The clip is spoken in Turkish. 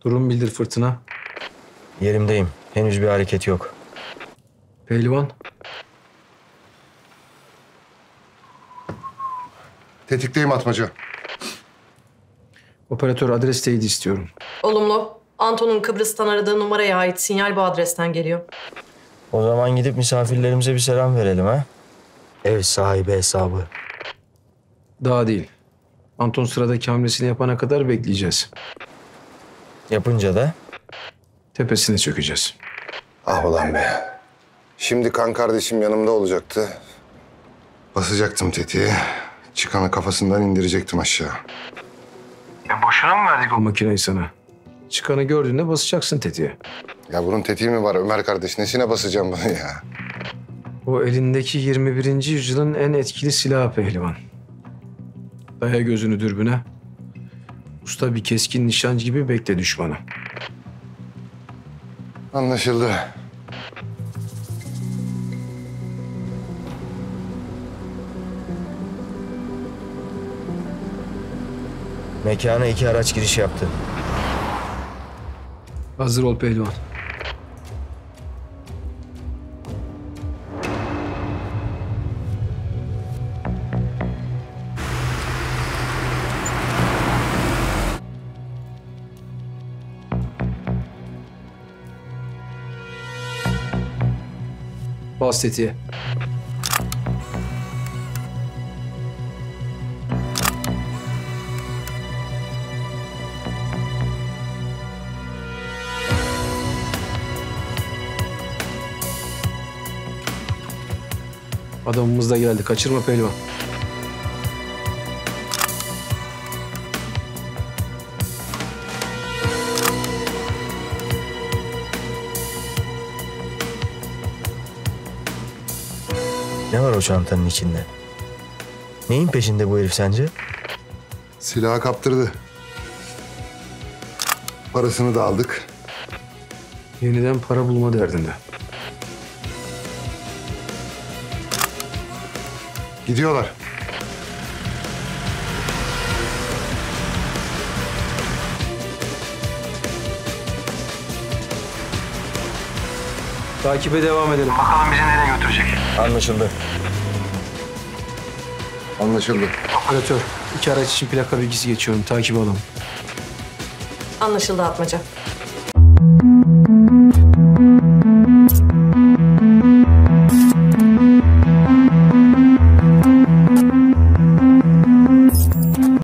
Durum bildir Fırtına. Yerimdeyim. Henüz bir hareket yok. Pehlivan. Tetikteyim Atmaca. Operatör adres teyidi istiyorum. Olumlu. Anton'un Kıbrıs'tan aradığı numaraya ait sinyal bu adresten geliyor. O zaman gidip misafirlerimize bir selam verelim ha. Ev sahibi hesabı. Daha değil. Anton sıradaki hamlesini yapana kadar bekleyeceğiz. Yapınca da Tepesine çökeceğiz. Ah ulan be. Şimdi kan kardeşim yanımda olacaktı. Basacaktım tetiğe. Çıkanı kafasından indirecektim aşağı. Boşuna mı verdik o makineyi sana? Çıkanı gördüğünde basacaksın tetiğe. Ya bunun tetiği mi var Ömer kardeş? Nesine basacağım bunu ya? O elindeki 21. yüzyılın en etkili silahı Pehlivan. Daya gözünü dürbüne. Usta bir keskin nişancı gibi bekle düşmanı. Anlaşıldı. mekana 2 araç giriş yaptı. Hazır ol Pehlivan. Bas tetiğe. Adamımız da geldi. Kaçırma Pehlivan. Ne var o çantanın içinde? Neyin peşinde bu herif sence? Silahı kaptırdı. Parasını da aldık. Yeniden para bulma derdinde. Gidiyorlar. Takibe devam edelim. Anlaşıldı. Anlaşıldı. Operatör, 2 araç için plaka bilgisi geçiyorum. Takip alalım. Anlaşıldı Atmaca.